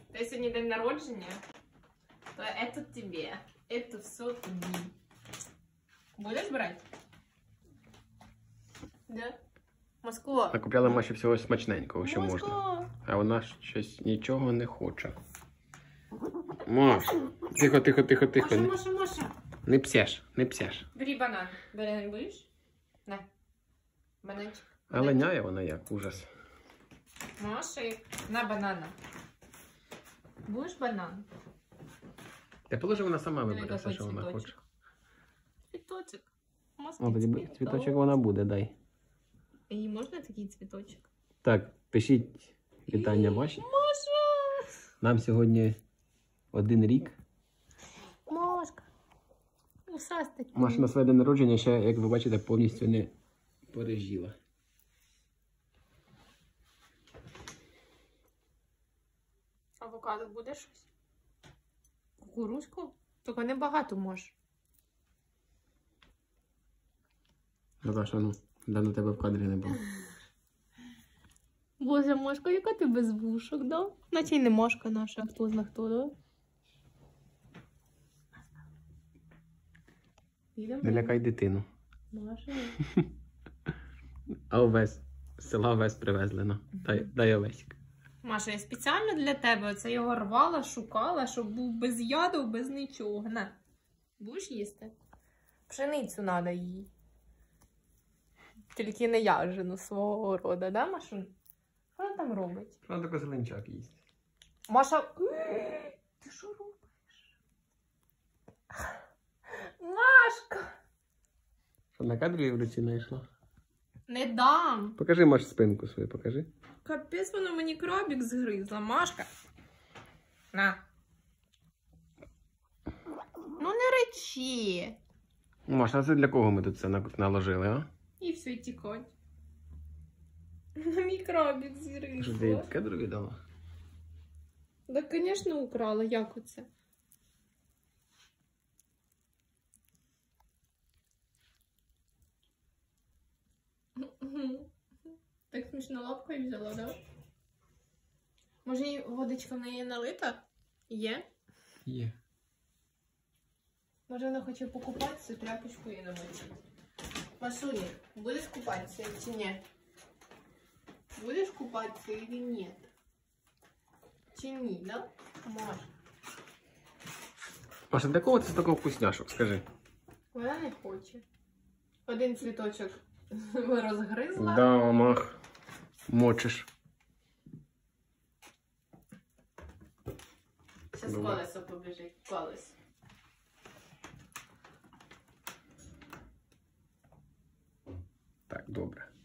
Ти сьогодні день народження, то это тебе. Это все тобі. Будеш брати? Да? Москва. Накупляли Маші всього смачненького, що Москва. можна. А вона щось нічого не хоче. Маш, тихо, тихо, тихо, тихо. Маша. Не псеш, не псеш. Бери банан. Банан будеш? На. Бананчик. А линяє вона як, ужас. Маши, на банана. Будеш банан? Та положи, вона сама вибере Який все, що вона цвіточок. хоче. Цвіточок. О, тоді цвіточок вона буде, дай. І можна такий цвіточок? Так, пишіть вітання Маші. Маша! Нам сьогодні 1 рік. Машка. Усастик. Маша на своє день народження ще, як ви бачите, повністю не пережила. Авокадо буде щось? Кукурузку? Тільки небагато можеш. Наташа, ну, давно тебе в кадрі не було. Боже, Машка, яка ти без вушок, да? Наче й не Машка наша, хто зна хто, да? Не лякай дитину. Маша. А овес. З села овес привезли, на. Дай овесик. Маша, я спеціально для тебе оце його рвала, шукала, щоб був без яду, без нічого. На. Будеш їсти? Пшеницю треба їй. Тільки не яжину свого роду, да, Машун? Що вона там робить? Вона тільки зеленчак їсть. Маша, ти що робиш? Машка! Що, на кадрі в руці знайшла? Не дам! Покажи, Маш, спинку свою, покажи. Капець, вона мені крабик згризла, Машка. На. Ну не речи. Маш, а це для кого ми тут це наложили, а? І все, тікать. На мій крабик Що ти згризла. кадру віддала? Так, звісно, украла. Як оце? Так смішно лапкою взяла, да? Може, і водичка в неї налита? Є? Є. Може, вона хоче покупатися, тряпочку і намочити. Масуня, будеш купатися чи ні? Будеш купатися или ні? Чи ні, да? Маша. Маша, для кого це такого вкусняшок, скажи? Вона не хоче. Один цвіточок розгризла. Да, мах. Мочиш. Зараз колесо побіжить. Колесо. Так, добре.